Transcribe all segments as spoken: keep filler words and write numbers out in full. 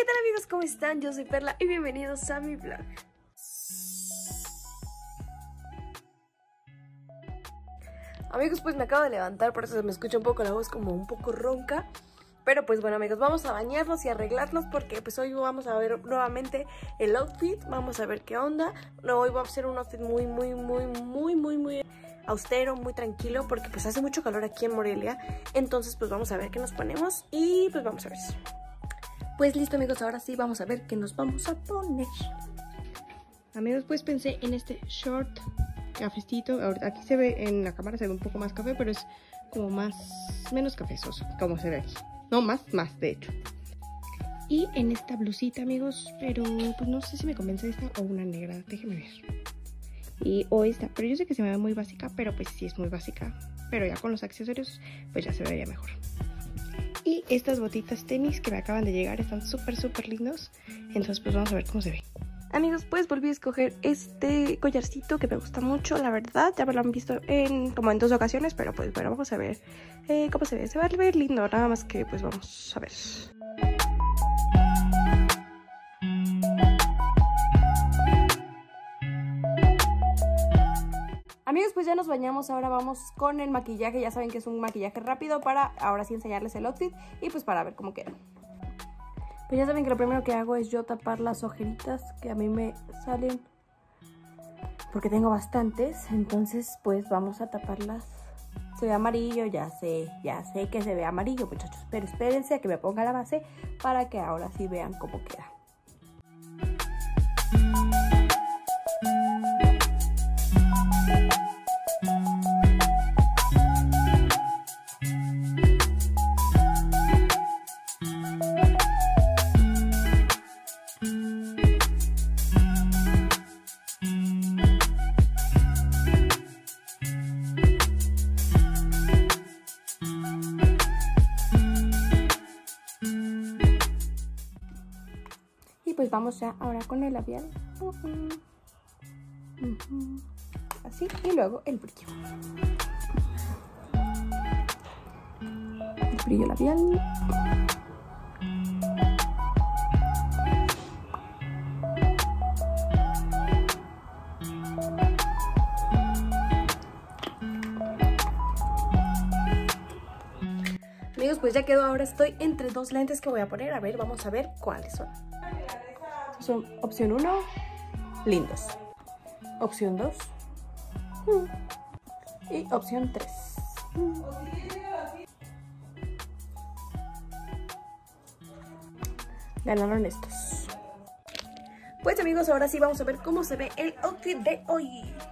¿qué tal amigos? ¿Cómo están? Yo soy Perla y bienvenidos a mi vlog. Amigos, pues me acabo de levantar, por eso me escucha un poco la voz como un poco ronca. Pero pues bueno amigos, vamos a bañarnos y arreglarnos porque pues hoy vamos a ver nuevamente el outfit. Vamos a ver qué onda. No, hoy vamos a hacer un outfit muy, muy, muy, muy, muy, muy austero, muy tranquilo, porque pues hace mucho calor aquí en Morelia. Entonces pues vamos a ver qué nos ponemos y pues vamos a ver. Pues listo amigos, ahora sí vamos a ver qué nos vamos a poner. Amigos, pues pensé en este short cafecito. Ahorita aquí se ve, en la cámara se ve un poco más café, pero es como más, menos cafezoso, como se ve aquí. No, más, más de hecho. Y en esta blusita amigos, pero pues no sé si me convence esta o una negra, déjenme ver. Y o esta, pero yo sé que se me ve muy básica, pero pues sí es muy básica. Pero ya con los accesorios pues ya se vería mejor. Y estas botitas tenis que me acaban de llegar están súper súper lindos. Entonces pues vamos a ver cómo se ve. Amigos, pues volví a escoger este collarcito que me gusta mucho, la verdad. Ya me lo han visto en como en dos ocasiones, pero pues bueno, vamos a ver eh, cómo se ve. Se va a ver lindo, nada más que pues vamos a ver. Amigos, pues ya nos bañamos, ahora vamos con el maquillaje. Ya saben que es un maquillaje rápido para ahora sí enseñarles el outfit y pues para ver cómo queda. Pues ya saben que lo primero que hago es yo tapar las ojeritas que a mí me salen porque tengo bastantes, entonces pues vamos a taparlas. Se ve amarillo, ya sé, ya sé que se ve amarillo muchachos, pero espérense a que me ponga la base para que ahora sí vean cómo queda. Y pues vamos ya ahora con el labial. Uh -huh. Uh -huh. Así, y luego el brillo. El brillo labial. Amigos, pues ya quedó. Ahora estoy entre dos lentes que voy a poner. A ver, vamos a ver cuáles son. Son opción uno, lindos. Opción dos. Y opción tres. Ganaron estos. Pues amigos, ahora sí vamos a ver cómo se ve el outfit de hoy.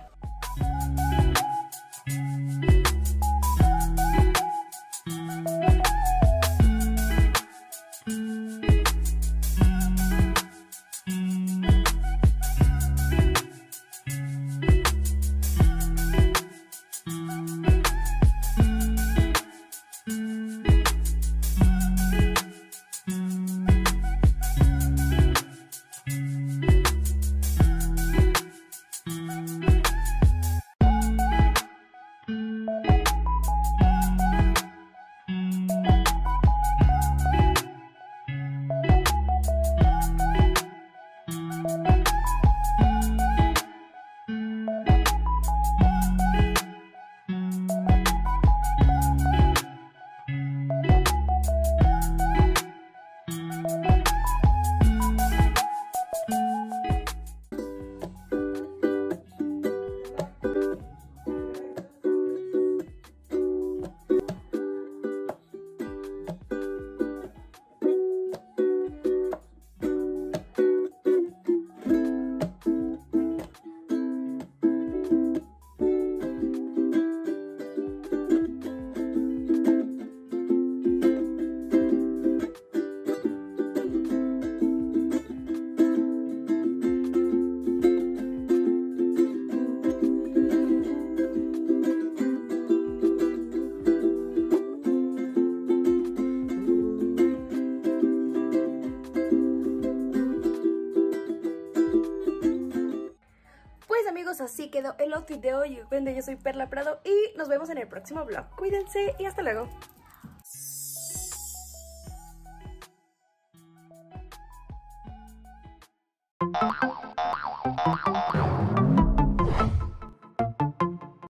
Amigos, así quedó el outfit de hoy. Recuerden, yo soy Perla Prado y nos vemos en el próximo vlog. Cuídense y hasta luego.